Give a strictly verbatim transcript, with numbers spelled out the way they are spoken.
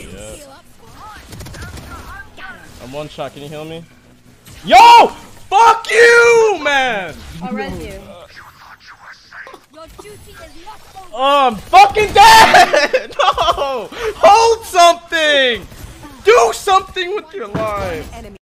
yet. I'm one shot. Can you heal me? Yo! Fuck you, man! I'll res you. Oh, I'm fucking dead! No! Hold something! Do something with your life!